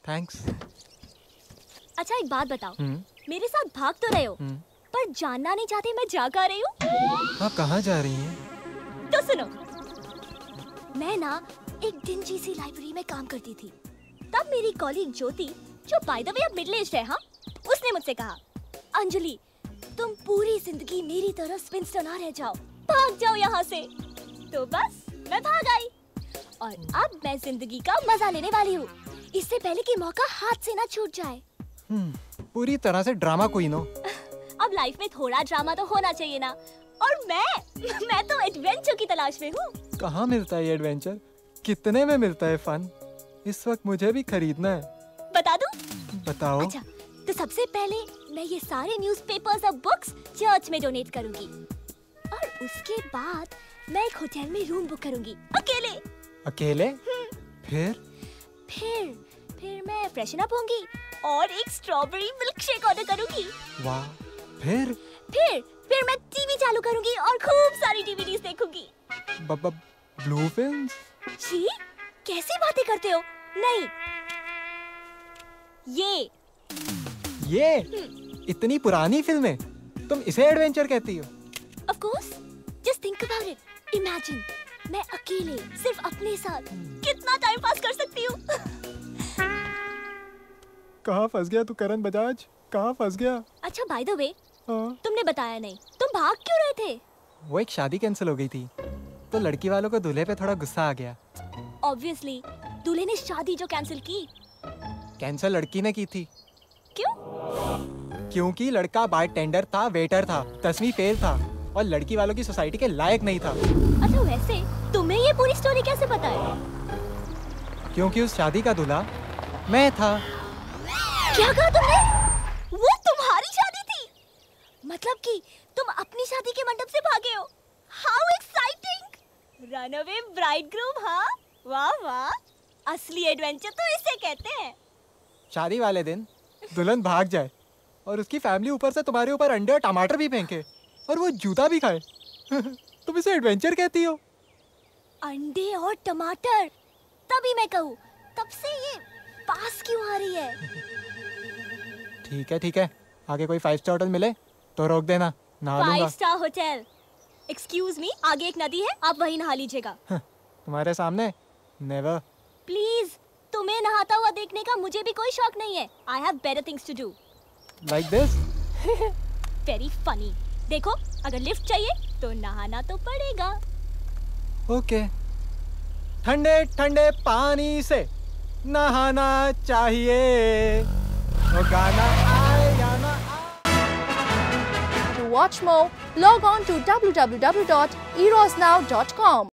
Thanks. अच्छा एक बात बताओ, मेरे साथ भाग तो रहे हो, पर जानना नहीं चाहते मैं जा कहाँ रही हूँ? आप कहाँ जा रही हैं? तो सुनो, मैं ना एक डिंजी सी लाइब्रेरी में काम करती थी। तब मेरी कॉलीग ज्योति, जो बाय द वे अब मिडिल एज्ड है, हाँ, उसने मुझसे कहा, अंजलि तुम पूरी जिंदगी मेरी तरह स्पिंस्टर ना रह जाओ, भाग जाओ यहाँ से। तो बस मैं भाग आई और अब मैं जिंदगी का मजा लेने वाली हूँ, इससे पहले कि मौका हाथ से ना छूट जाए। पूरी तरह से ड्रामा क्वीन हो। अब लाइफ में थोड़ा ड्रामा तो होना चाहिए ना। और मैं तो एडवेंचर की तलाश में हूँ। कहाँ मिलता है ये एडवेंचर? कितने में मिलता है फन? इस वक्त मुझे भी खरीदना है। बता दूं? बताओ। अच्छा, तो सबसे पहले मैं ये सारे न्यूज़पेपर्स और बुक्स चर्च में डोनेट करूंगी और उसके बाद मैं एक होटल में रूम बुक करूंगी अकेले। अकेले? फिर मैं फ्रेशन अप होंगी और एक स्ट्रॉबेरी मिल्क शेक ऑर्डर करूंगी। वाह। फिर मैं टीवी चालू करूंगी और खूब सारी डीवीडीज देखूंगी। Blue films? जी, कैसी बातें करते हो? नहीं, ये इतनी पुरानी फिल्में, तुम इसे एडवेंचर कहती हो? Of course, just think about it. Imagine, मैं अकेले सिर्फ अपने साथ कितना टाइम पास कर सकती हूँ। कहाँ फंस गया तू करण बजाज? कहाँ फंस गया? अच्छा by the way, तुमने बताया नहीं, तुम भाग क्यों रहे थे? वो एक शादी कैंसिल हो गई थी, तो लड़की वालों को दूल्हे पे थोड़ा गुस्सा आ गया। Obviously, दूल्हे ने शादी जो कैंसिल की। कैंसिल लड़की ने की थी। क्यों? क्योंकि लड़का बारटेंडर था, वेटर था, 10वीं फेल था और लड़की वालों की सोसाइटी के लायक नहीं था। अच्छा वैसे तुम्हें ये पूरी स्टोरी कैसे पता है? क्योंकि उस शादी का दूल्हा मैं था। क्या कहा तुमने? वो तुम्हारी शादी थी? मतलब कि तुम अपनी शादी के मंडप से भागे हो? How exciting! Runaway bridegroom, हाँ? वाह वाह, असली एडवेंचर तो इसे कहते हैं। शादी वाले दिन दुल्हन भाग जाए और उसकी फैमिली ऊपर से तुम्हारे ऊपर अंडे और टमाटर भी फेंके और वो जूता भी खाए। तुम इसे एडवेंचर कहती हो? अंडे और टमाटर, तभी मैं कहूँ, तब से ये पास क्यों आ रही है? ठीक है, आगे कोई 5 स्टार होटल मिले तो रोक देना, नहा लूंगा। 5 स्टार होटल? एक्सक्यूज मी, आगे एक नदी है, आप वहीं नहा लीजिएगा। तुम्हारे सामने नेवर। प्लीज, तुम्हें नहाता हुआ देखने का मुझे भी कोई शौक नहीं है। I have better things to do. Like this? Very funny. देखो, अगर लिफ्ट चाहिए तो नहाना तो पड़ेगा। ओके। ठंडे ठंडे पानी से नहाना चाहिए, वो गाना आए या ना आए। To watch more, log on to www.erosnow.com.